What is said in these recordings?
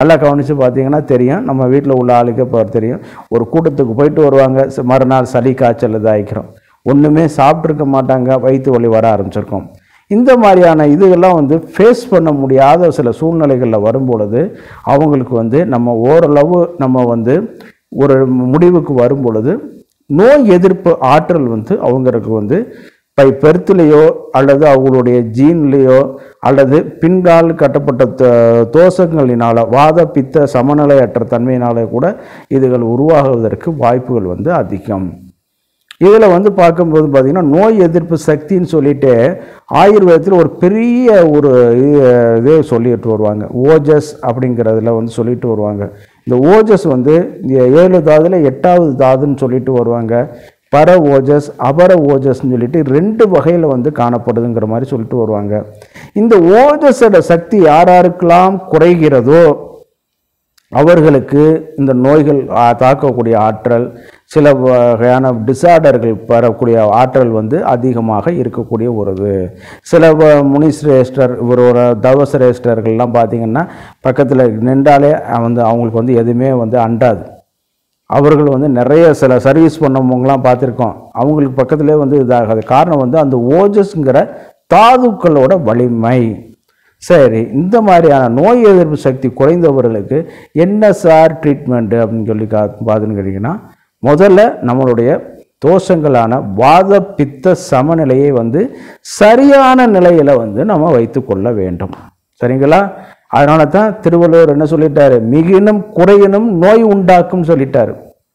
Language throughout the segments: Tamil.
நல்லா கவனித்து பார்த்தீங்கன்னா தெரியும், நம்ம வீட்டில் உள்ள ஆளுக்கு இப்போ தெரியும். ஒரு கூட்டத்துக்கு போயிட்டு வருவாங்க, மறுநாள் சளி காய்ச்சல் இதாகிக்கிறோம், ஒன்றுமே சாப்பிட்ருக்க மாட்டாங்க, வயிற்று வலி வர ஆரம்பிச்சிருக்கோம். இந்த மாதிரியான இதுகள்லாம் வந்து ஃபேஸ் பண்ண முடியாத சில சூழ்நிலைகளில் வரும்பொழுது அவங்களுக்கு வந்து நம்ம ஓரளவு நம்ம வந்து ஒரு முடிவுக்கு வரும் பொழுது நோய் எதிர்ப்பு ஆற்றல் வந்து அவங்களுக்கு வந்து பெருத்துலேயோ அல்லது அவங்களுடைய ஜீன்லேயோ அல்லது பின்கால் கட்டப்பட்ட தோஷங்களினால வாத பித்த சமநிலையற்ற தன்மையினால கூட இதுகள் உருவாகுவதற்கு வாய்ப்புகள் வந்து அதிகம். இதில் வந்து பார்க்கும்போது பார்த்திங்கன்னா நோய் எதிர்ப்பு சக்தின்னு சொல்லிட்டு ஆயுர்வேதத்தில் ஒரு பெரிய ஒரு இதே சொல்லிட்டு வருவாங்க, ஓஜஸ் அப்படிங்கிறதுல வந்து சொல்லிட்டு வருவாங்க. இந்த ஓஜஸ் வந்து 7 தாதுல 8வது தாதுன்னு சொல்லிட்டு வருவாங்க. பர ஓஜஸ் அபர ஓஜஸ்ன்னு சொல்லிட்டு 2 வகையில் வந்து காணப்படுதுங்கிற மாதிரி சொல்லிட்டு வருவாங்க. இந்த ஓஜஸோட சக்தி யாராருக்கெல்லாம் குறைகிறதோ அவர்களுக்கு இந்த நோய்கள் தாக்கக்கூடிய ஆற்றல், சில வகையான டிசார்டர்கள் பெறக்கூடிய ஆற்றல் வந்து அதிகமாக இருக்கக்கூடிய ஒரு இது. சில முனிசிரேஷ்டர் இவரோட தவசிரேஷ்டர்கள்லாம் பார்த்திங்கன்னா பக்கத்தில் நின்றாலே வந்து அவங்களுக்கு வந்து எதுவுமே வந்து அண்டாது. அவர்கள் வந்து நிறைய சில சர்வீஸ் பண்ணவங்களாம் பார்த்துருக்கோம், அவங்களுக்கு பக்கத்துலேயே வந்து இதாகாது. காரணம் வந்து அந்த ஓஜஸ்ங்கிற தாதுக்களோட வலிமை. சரி, இந்த மாதிரியான நோய் எதிர்ப்பு சக்தி குறைந்தவர்களுக்கு என்ன சார் ட்ரீட்மெண்ட்டு அப்படின்னு சொல்லி பார்த்துன்னு கேட்டிங்கன்னா, முதல்ல நம்மளுடைய தோஷங்களான வாத பித்த சமநிலையை வந்து சரியான நிலையில் வந்து நம்ம வைத்து கொள்ள வேண்டும். சரிங்களா? அதனால தான் திருவள்ளுவர் என்ன சொல்லிட்டாரு, மிகினும் குறையினும் நோய் உண்டாக்கும் சொல்லிட்டாரு.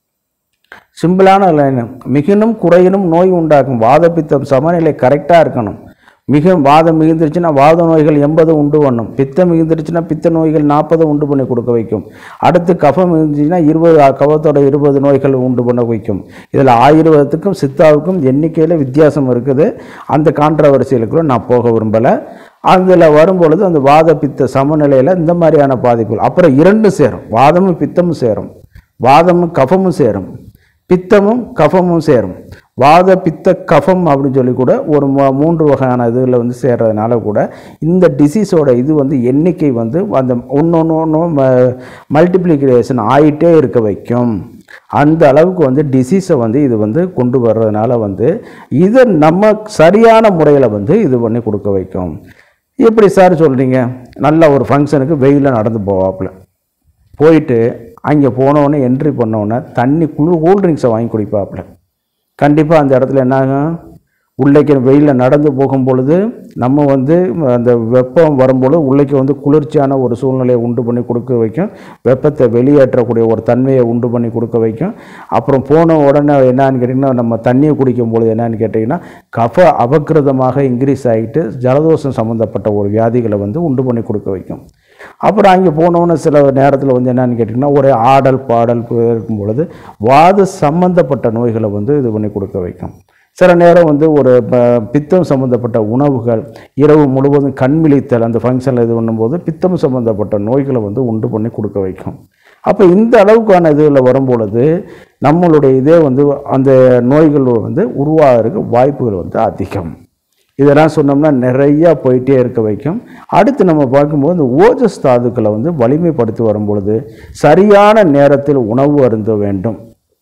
சிம்பிளான லைன், மிகினும் குறையினும் நோய் உண்டாக்கும். வாத பித்தம் சமநிலை கரெக்டாக இருக்கணும். வாதம் மிகுந்துருச்சுன்னா வாத நோய்கள் 80 உண்டு பண்ணும், பித்தம் மிகுந்துருச்சுன்னா பித்த நோய்கள் 40 உண்டு பண்ணி கொடுக்க வைக்கும். அடுத்து கஃபம் மிகுந்துச்சுன்னா 20 கஃபத்தோட 20 நோய்கள் உண்டு பண்ண வைக்கும். இதில் ஆயுர்வேதத்துக்கும் சித்தாவுக்கும் எண்ணிக்கையில் வித்தியாசம் இருக்குது. அந்த கான்ட்ரவர்சியலுக்குள்ள நான் போக விரும்பலை. அதில் வரும்பொழுது அந்த வாத பித்த சமநிலையில் இந்த மாதிரியான பாதிப்புகள், அப்புறம் 2 சேரும், வாதமும் பித்தமும் சேரும், வாதமும் கஃபமும் சேரும், பித்தமும் கஃபமும் சேரும். வாத பித்த கஃபம் அப்படின்னு சொல்லி கூட ஒரு 3 வகையான இதில் வந்து சேர்றதுனால கூட இந்த டிசீஸோட இது வந்து எண்ணிக்கை வந்து அந்த ஒன்று மல்டிப்ளிகேஷன் ஆகிட்டே இருக்க வைக்கும். அந்த அளவுக்கு வந்து டிசீஸை வந்து இது வந்து கொண்டு வர்றதுனால வந்து இதை நம்ம சரியான முறையில் வந்து இது பண்ணி கொடுக்க வைக்கும். எப்படி சார் சொல்கிறீங்க? நல்ல ஒரு ஃபங்க்ஷனுக்கு வெயிலில் நடந்து போவாப்புல, போயிட்டு அங்கே போனோடனே என்ட்ரி பண்ணோன்னே தண்ணி கூல்ட்ரிங்க்ஸை வாங்கி குடிப்பாப்புல. கண்டிப்பாக அந்த இடத்துல என்னாகும், உள்ளைக்கு வெயிலில் நடந்து போகும் பொழுது நம்ம வந்து அந்த வெப்பம் வரும்பொழுது உள்ளைக்கு வந்து குளிர்ச்சியான ஒரு சூழ்நிலையை உண்டு பண்ணி கொடுக்க வைக்கும், வெப்பத்தை வெளியேற்றக்கூடிய ஒரு தன்மையை உண்டு பண்ணி கொடுக்க வைக்கும். அப்புறம் போன உடனே என்னான்னு கேட்டிங்கன்னா, நம்ம தண்ணியை குடிக்கும் பொழுது என்னான்னு கேட்டிங்கன்னா கஃப அபக்கிருதமாக இன்க்ரீஸ் ஆகிட்டு ஜலதோஷம் சம்மந்தப்பட்ட ஒரு வியாதிகளை வந்து உண்டு பண்ணி கொடுக்க வைக்கும். அப்புறம் அங்கே போனோன்னு சில நேரத்தில் வந்து என்னன்னு கேட்டிங்கன்னா ஒரு ஆடல் பாடல் இருக்கும் பொழுது வாத சம்பந்தப்பட்ட நோய்களை வந்து இது பண்ணி கொடுக்க வைக்கும். சில நேரம் வந்து ஒரு பித்தம் சம்மந்தப்பட்ட உணவுகள், இரவு முழுவதும் கண்விழித்தல் அந்த ஃபங்க்ஷனில் இது பண்ணும்போது பித்தம் சம்மந்தப்பட்ட நோய்களை வந்து உண்டு பண்ணி கொடுக்க வைக்கும். அப்போ இந்த அளவுக்கான இதில் வரும்பொழுது நம்மளுடைய இதே வந்து அந்த நோய்கள் வந்து உருவாகிறதுக்கு வாய்ப்புகள் வந்து அதிகம். இதெல்லாம் சொன்னோம்னா நிறையா போயிட்டே இருக்க வைக்கும். அடுத்து நம்ம பார்க்கும்போது இந்த ஓஜஸ் தாதுக்களை வந்து வலிமைப்படுத்தி வரும்பொழுது சரியான நேரத்தில் உணவு அருந்த வேண்டும்.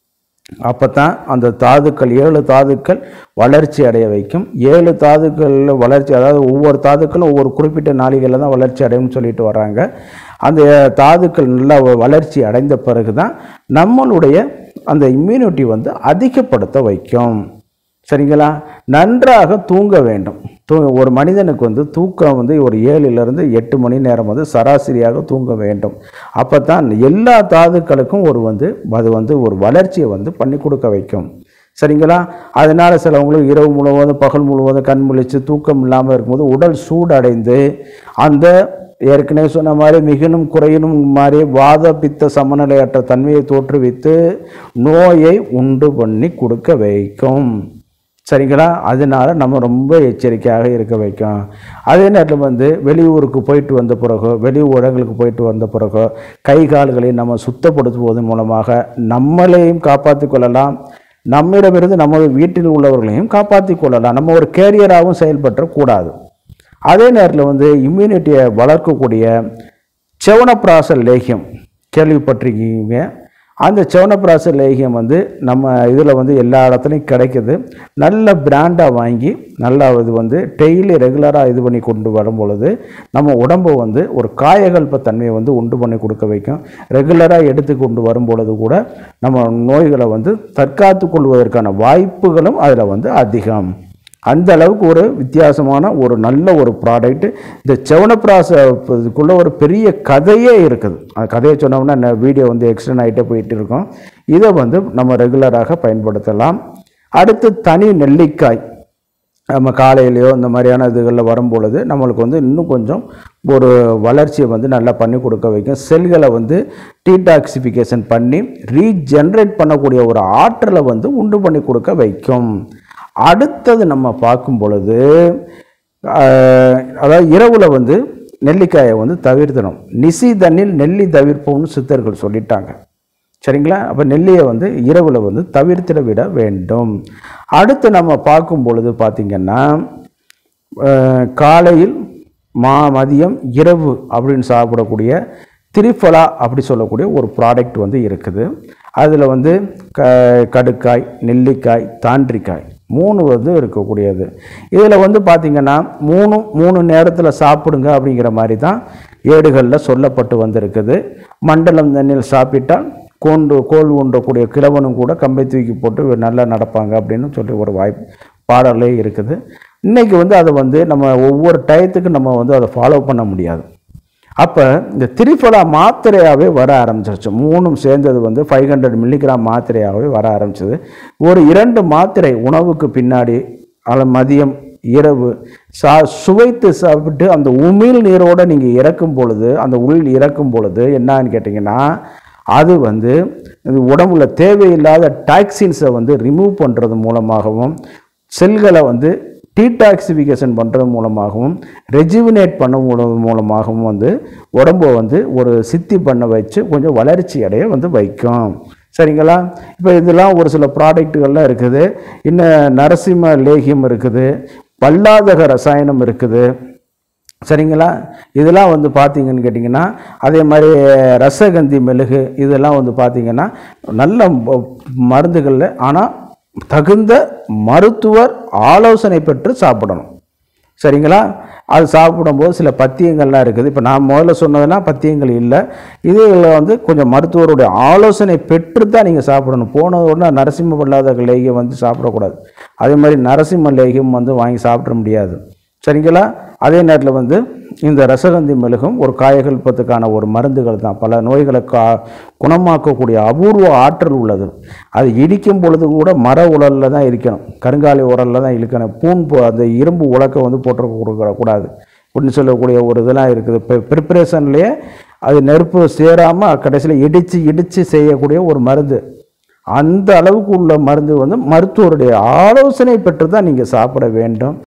அப்போ தான் அந்த தாதுக்கள் 7 தாதுக்கள் வளர்ச்சி அடைய வைக்கும். 7 தாதுக்களில் வளர்ச்சி, அதாவது ஒவ்வொரு தாதுக்களும் ஒவ்வொரு குறிப்பிட்ட நாளிகளில் தான் வளர்ச்சி அடையும்னு சொல்லிட்டு வராங்க. அந்த தாதுக்கள் நல்லா வளர்ச்சி அடைந்த பிறகு தான் நம்மளுடைய அந்த இம்யூனிட்டி வந்து அதிகப்படுத்த வைக்கும். சரிங்களா? நன்றாக தூங்க வேண்டும். ஒரு மனிதனுக்கு வந்து தூக்கம் வந்து ஒரு 7லிருந்து 8 மணி நேரம் வந்து சராசரியாக தூங்க வேண்டும். அப்போ தான் எல்லா தாதுக்களுக்கும் அது வந்து ஒரு வளர்ச்சியை வந்து பண்ணி கொடுக்க வைக்கும். சரிங்களா? அதனால் சிலவங்களுக்கு இரவு முழுவதும் பகல் முழுவதும் கண் முழிச்சு தூக்கம் இல்லாமல் இருக்கும்போது உடல் சூடடைந்து அந்த ஏற்கனவே சொன்ன மாதிரி மிகினும் குறையினும் மாதிரி வாத பித்த சமநிலையற்ற தன்மையை தோற்றுவித்து நோயை உண்டு பண்ணி கொடுக்க வைக்கும். சரிங்களா? அதனால் நம்ம ரொம்ப எச்சரிக்கையாக இருக்க வைக்கும். அதே நேரத்தில் வந்து வெளியூருக்கு போயிட்டு வந்த பிறகோ வெளி இடங்களுக்கு போயிட்டு வந்த பிறகோ கை கால்களை நம்ம சுத்தப்படுத்துவதன் மூலமாக நம்மளையும் காப்பாற்றி கொள்ளலாம், நம்மிடமிருந்து நம்ம வீட்டில் உள்ளவர்களையும் காப்பாற்றி கொள்ளலாம். நம்ம ஒரு கேரியராகவும் செயல்படக்கூடாது. அதே நேரத்தில் வந்து இம்யூனிட்டியை வளர்க்கக்கூடிய செவனப்பிராச லேகியம் கேள்விப்பட்டிருக்கீங்க. அந்த செவனப்பிராச லேகியம் வந்து நம்ம இதில் வந்து எல்லா இடத்துலையும் கிடைக்குது. நல்ல பிராண்டாக வாங்கி நல்லா இது வந்து டெய்லி ரெகுலராக இது பண்ணி கொண்டு வரும் பொழுது நம்ம உடம்பை வந்து ஒரு காயகல்ப தன்மையை வந்து உண்டு பண்ணி கொடுக்க வைக்கும். ரெகுலராக எடுத்து கொண்டு வரும் பொழுது கூட நம்ம நோய்களை வந்து தற்காத்து கொள்வதற்கான வாய்ப்புகளும் அதில் வந்து அதிகம். அந்த அளவுக்கு ஒரு வித்தியாசமான ஒரு நல்ல ஒரு ப்ராடக்ட். இந்த செவனப்பிராசக்குள்ள ஒரு பெரிய கதையே இருக்குது. அந்த கதையை சொன்னோம்னா வீடியோ வந்து எக்ஸ்டெண்ட் ஆகிட்டே போயிட்டு இருக்கோம். இதை வந்து நம்ம ரெகுலராக பயன்படுத்தலாம். அடுத்து தனி நெல்லிக்காய் நம்ம காலையிலையோ இந்த மாதிரியான இதுகளில் வரும்பொழுது நம்மளுக்கு வந்து இன்னும் கொஞ்சம் ஒரு வளர்ச்சியை வந்து நல்லா பண்ணி கொடுக்க வைக்கும். செல்களை வந்து டீடாக்சிஃபிகேஷன் பண்ணி ரீஜென்ரேட் பண்ணக்கூடிய ஒரு ஆற்றலை வந்து உண்டு பண்ணி கொடுக்க வைக்கும். அடுத்தது நம்ம பார்க்கும் பொழுது அதாவது இரவில் வந்து நெல்லிக்காயை வந்து தவிர்த்தணும். நிசி தண்ணில் நெல்லி தவிர்ப்போம்னு சித்தர்கள் சொல்லிட்டாங்க. சரிங்களா? அப்போ நெல்லியை வந்து இரவில் வந்து தவிர்த்திட விட வேண்டும். அடுத்து நம்ம பார்க்கும் பொழுது பார்த்திங்கன்னா காலையில் மதியம் இரவு அப்படின்னு சாப்பிடக்கூடிய திரிஃபலா அப்படி சொல்லக்கூடிய ஒரு ப்ராடக்ட் வந்து இருக்குது. அதில் வந்து கடுக்காய், நெல்லிக்காய், தாண்டிக்காய் 3 வந்து இருக்கக்கூடியது. இதில் வந்து பார்த்திங்கன்னா 3 நேரத்தில் சாப்பிடுங்க அப்படிங்கிற மாதிரி தான் ஏடுகளில் சொல்லப்பட்டு வந்திருக்குது. மண்டலம் தண்ணியில் சாப்பிட்டால் கோல் ஊன்றக்கூடிய கிழவனும் கூட கம்பை தூக்கி போட்டு நல்லா நடப்பாங்க அப்படின்னு சொல்லி ஒரு பாடலே இருக்குது. இன்றைக்கி வந்து அதை வந்து நம்ம ஒவ்வொரு டயத்துக்கு நம்ம வந்து அதை ஃபாலோ பண்ண முடியாது. அப்போ இந்த திரிஃபலா மாத்திரையாகவே வர ஆரம்பிச்சிருச்சு. 3 சேர்ந்தது வந்து 500 மில்லிகிராம் மாத்திரையாகவே வர ஆரம்பிச்சது. ஒரு 2 மாத்திரை உணவுக்கு பின்னாடி மதியம் இரவு சுவைத்து சாப்பிட்டு அந்த உமிழ் நீரோடு நீங்கள் இறக்கும் பொழுது அந்த இறக்கும் பொழுது என்னன்னு கேட்டிங்கன்னா அது வந்து உடம்புல தேவையில்லாத டாக்ஸின்ஸை வந்து ரிமூவ் பண்ணுறது மூலமாகவும் செல்களை வந்து டீடாக்சிஃபிகேஷன் பண்ணுறது மூலமாகவும் ரெஜுவினேட் பண்ண மூலமாகவும் வந்து உடம்பை வந்து ஒரு சித்தி பண்ண வச்சு கொஞ்சம் வளர்ச்சி அடைய வந்து வைக்கும். சரிங்களா? இப்போ இதெல்லாம் ஒரு சில ப்ராடக்ட்டுகள்லாம் இருக்குது. இன்னும் நரசிம்ம லேகியம் இருக்குது, பல்லாதக ரசாயனம் இருக்குது. சரிங்களா? இதெல்லாம் வந்து பார்த்திங்கன்னு கேட்டிங்கன்னா அதே மாதிரி ரசகந்தி மெழுகு இதெல்லாம் வந்து பார்த்திங்கன்னா நல்ல மருந்துகளில், ஆனால் தகுந்த மருத்துவர் ஆலோசனை பெற்று சாப்பிடணும். சரிங்களா? அது சாப்பிடும்போது சில பத்தியங்கள்லாம் இருக்குது. இப்போ நான் முதல்ல சொன்னதெல்லாம் பத்தியங்கள் இல்லை. இதில் வந்து கொஞ்சம் மருத்துவருடைய ஆலோசனை பெற்று தான் நீங்கள் சாப்பிடணும். போன உடனே நரசிம்ம பல்லாதக லேகியம் வந்து சாப்பிடக்கூடாது. அதே மாதிரி நரசிம்ம லேகியம் வந்து வாங்கி சாப்பிட முடியாது. சரிங்களா? அதே நேரத்தில் வந்து இந்த ரசகந்தி மெழுகும் ஒரு காயகல்பத்துக்கான ஒரு மருந்துகள் தான். பல நோய்களை குணமாக்கக்கூடிய அபூர்வ ஆற்றல் உள்ளது. அது இடிக்கும் பொழுது கூட மர உரலில் தான் இருக்கணும், கருங்காலி உரலில் தான் இழுக்கணும். அந்த இரும்பு உலக்கை வந்து போட்டு கொடுக்கக்கூடாது அப்படின்னு சொல்லக்கூடிய ஒரு இதெல்லாம் இருக்குது. இப்போ ப்ரிப்பரேஷன்லேயே அது நெருப்பு சேராமல் கடைசியில் இடித்து செய்யக்கூடிய ஒரு மருந்து. அந்த அளவுக்கு உள்ள மருந்து வந்து மருத்துவருடைய ஆலோசனை பெற்று தான் நீங்கள் சாப்பிட வேண்டும்.